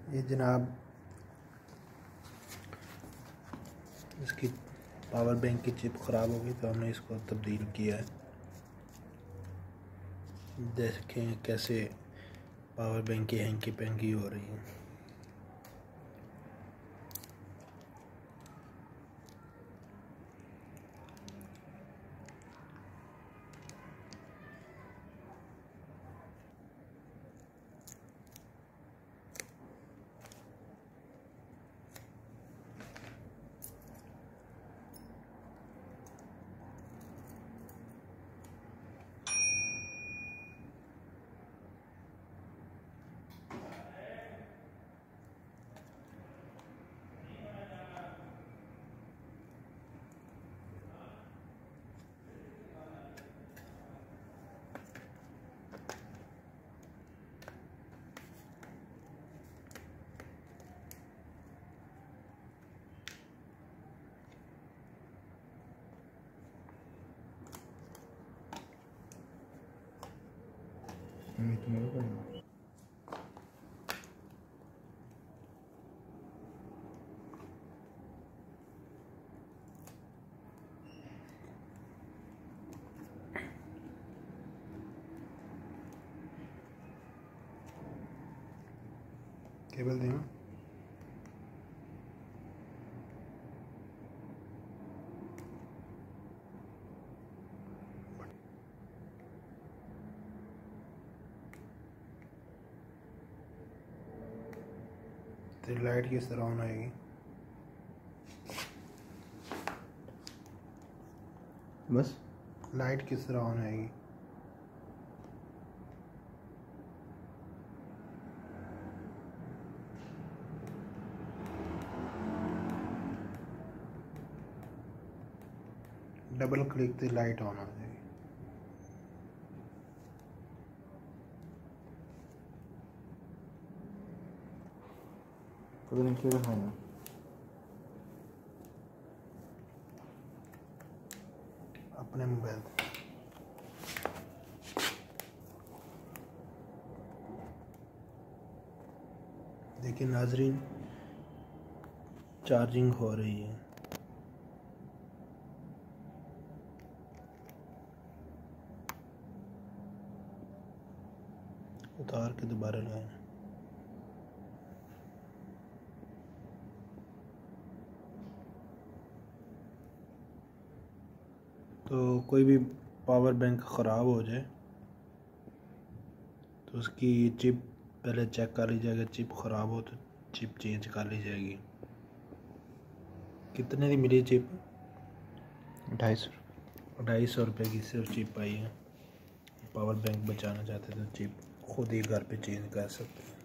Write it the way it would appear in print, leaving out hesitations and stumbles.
ये जनाब इसकी पावर बैंक की चिप ख़राब हो गई तो हमने इसको तब्दील किया है। देखें कैसे पावर बैंक की हैंकी पैंकी हो रही है। केबल देना तेरी लाइट किस तरह ऑन आएगी? बस लाइट किस तरह ऑन आएगी? डबल क्लिक तो लाइट ऑन आ जाएगी। पता नहीं क्यों रखा है अपने मोबाइल देखिए नाजरीन, चार्जिंग हो रही है। उतार के दोबारा लगाएं। तो कोई भी पावर बैंक ख़राब हो जाए तो उसकी चिप पहले चेक कर ली जाएगी। चिप ख़राब हो तो चिप चेंज कर ली जाएगी। कितने की मिली चिप? 250 रुपये की सिर्फ चिप आई है। पावर बैंक बचाना चाहते तो चिप खुद ही घर पे चेंज कर सकते हैं।